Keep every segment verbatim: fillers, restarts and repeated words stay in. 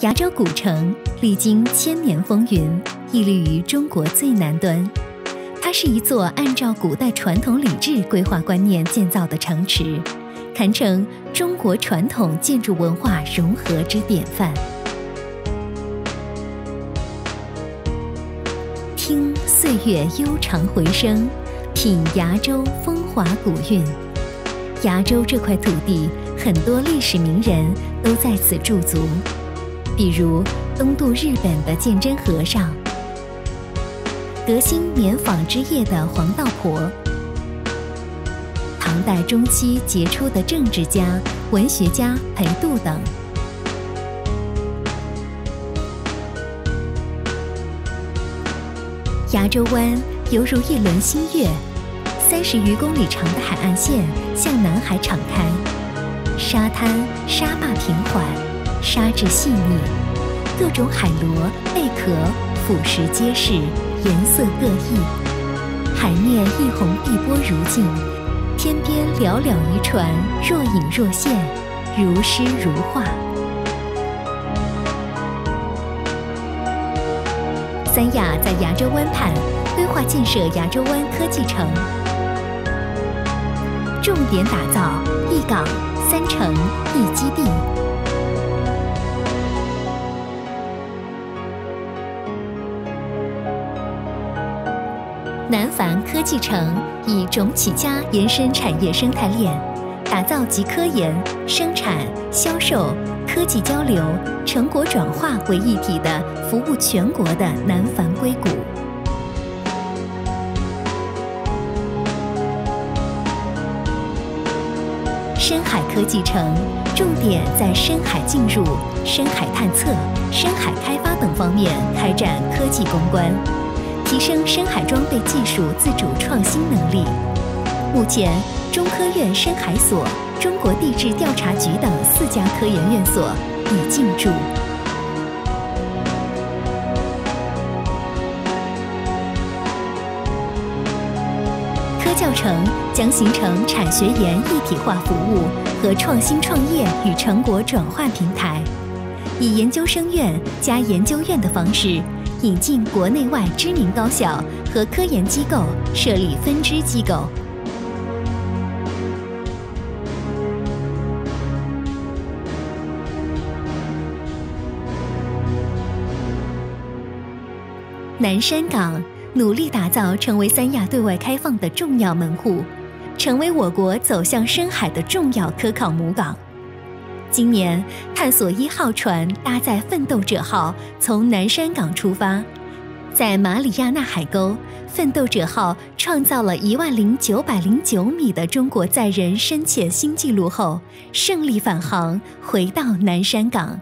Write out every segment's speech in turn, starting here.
牙州古城历经千年风云，屹立于中国最南端。它是一座按照古代传统礼制规划观念建造的城池，堪称中国传统建筑文化融合之典范。听岁月悠长回声，品牙州风华古韵。牙州这块土地，很多历史名人都在此驻足，比如东渡日本的鉴真和尚，革新棉纺织业的黄道婆，唐代中期杰出的政治家、文学家裴度等。牙州湾犹如一轮新月，三十余公里长的海岸线向南海敞开，沙滩、沙坝平缓，沙质细腻，各种海螺、贝壳、腐蚀结实，颜色各异。海面一泓碧波如镜，天边寥寥渔船若隐若现，如诗如画。三亚在牙州湾畔规划建设牙州湾科技城，重点打造一港三城一基地。南帆科技城以种起家延伸产业生态链，打造集科研、生产、销售、科技交流、成果转化为一体的服务全国的南帆硅谷。深海科技城重点在深海进入、深海探测、深海开发等方面开展科技攻关，提升深海装备技术自主创新能力。目前，中科院深海所、中国地质调查局等四家科研院所已进驻。科教城将形成产学研一体化服务和创新创业与成果转换平台，以研究生院加研究院的方式，引进国内外知名高校和科研机构，设立分支机构。南山港努力打造成为三亚对外开放的重要门户，成为我国走向深海的重要科考母港。今年，探索一号船搭载奋斗者号从南山港出发，在马里亚纳海沟，奋斗者号创造了一万零九百零九米的中国载人深潜新纪录后，胜利返航，回到南山港。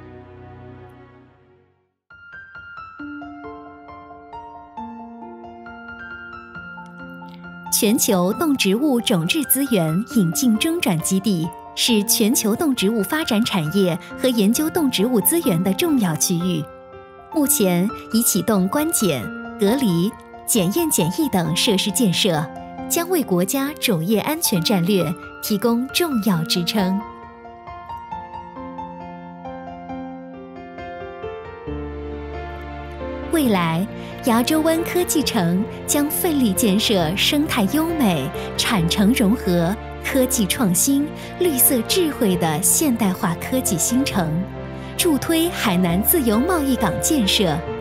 全球动植物种质资源引进中转基地是全球动植物发展产业和研究动植物资源的重要区域。目前已启动关检、隔离、检验检疫等设施建设，将为国家种业安全战略提供重要支撑。未来，牙州湾科技城将奋力建设生态优美、产城融合、科技创新、绿色智慧的现代化科技新城，助推海南自由贸易港建设，